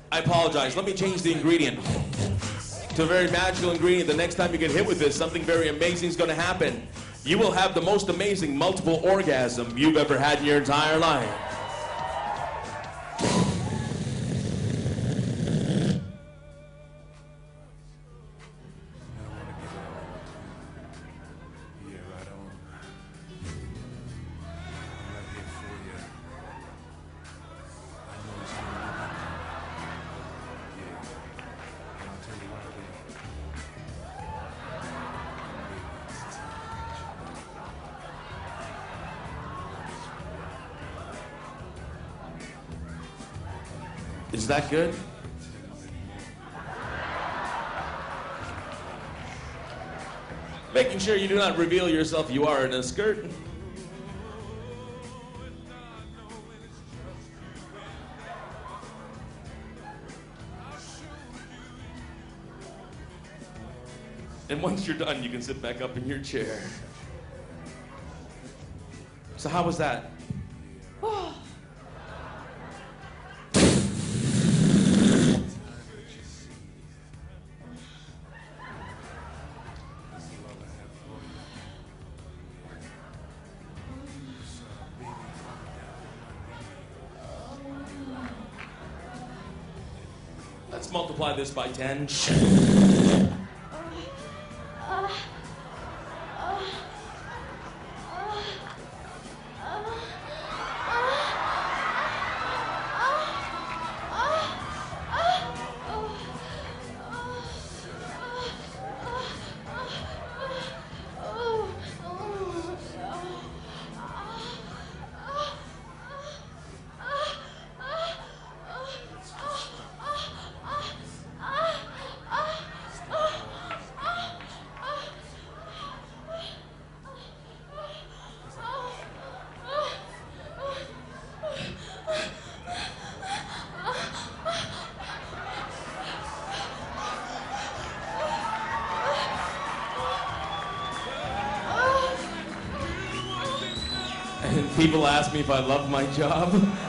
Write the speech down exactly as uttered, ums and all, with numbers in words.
I apologize. Let me change the ingredient to a very magical ingredient. The next time you get hit with this, something very amazing is going to happen. You will have the most amazing multiple orgasm you've ever had in your entire life. Is that good? Making sure you do not reveal yourself you are in a skirt. And once you're done, you can sit back up in your chair. So how was that? Let's multiply this by ten. And people ask me if I love my job.